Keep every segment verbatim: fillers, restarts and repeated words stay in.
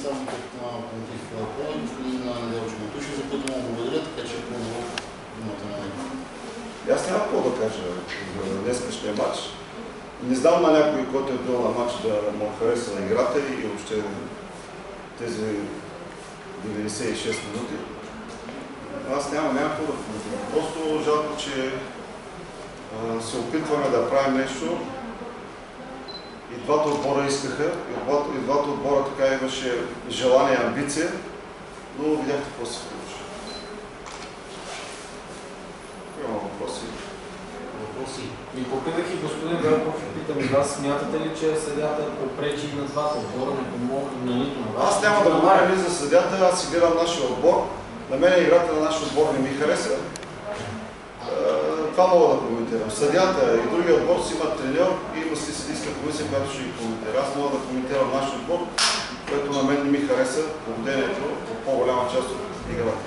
само като против Плой, господин Неделчо Матушев, за който му благодаря, така че по-добро имате на него. Аз няма какво да кажа за днескашния матч. Не знам на някой, който е бил на матч, да му хареса на играта и въобще тези деветдесет и шест минути. Аз няма някакво да коментирам. Просто жалко, че а, се опитваме да правим нещо. И двата отбора искаха, и двата, и двата отбора така имаше желание, амбиция, но видяхте какво се случи. Има въпроси. Въпроси. И попитах и господин Велков, питам и вас, смятате ли, че съдята попречи на двата отбора, не помогна на нито на вас? Аз няма да говоря ли за съдята, аз си гледам нашия отбор. На мен играта на нашия отбор не ми хареса. Това мога да коментирам. Съдята и другия отбор си имат треньор и има си съдийска комисия, която ще ги коментира. Аз мога да коментирам нашия отбор, което на мен не ми хареса поведението в по-голяма част от играта.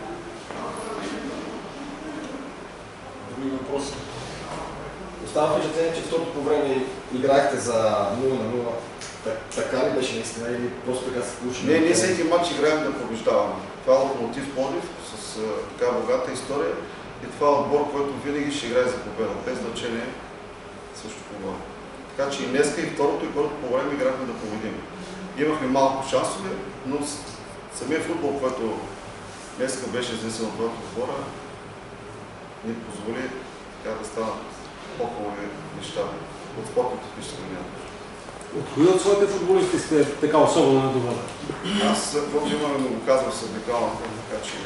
Други въпроси? Остава впечатление, че второто по време играхте за нула на нула. Така ли беше наистина или просто така се получи? Не, ние всеки матч играем да побеждаваме. Това е Локомотив Пловдив с така богата история. И това е отбор, който винаги ще играе за победа, без значение също кого. Така че и днеска, и второто, и първото по време играхме да победим. Имахме малко шансове, но самия футбол, който днеска беше изнесен от двата отбора, ни позволи така да станат по-хубави неща от спортната пища на мята. От кои от своите футболисти сте така особено недоволни? Аз, каквото имаме, но го казвам с обикалната, така че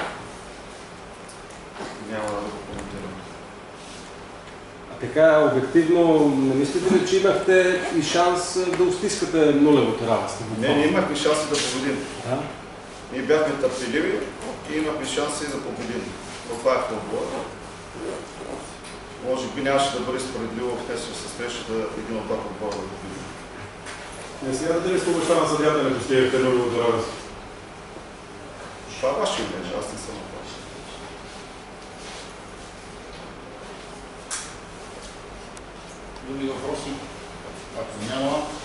няма да го коментирам. А така, обективно, не мислите ли, че имахте и шанс да устискате нулевото равенство? Не, не имахме шанси да победим. Да? Ние бяхме търпеливи и имахме шанси да победим. Но това е футбол. Може би нямаше да бъде справедливо в тези се среща да един от двата отбора да победим. Не смятате ли с помощта на съдията не постигахте нулевото равенство? Това е ваше мнение, аз не съм на това. Други въпроси? Ако няма,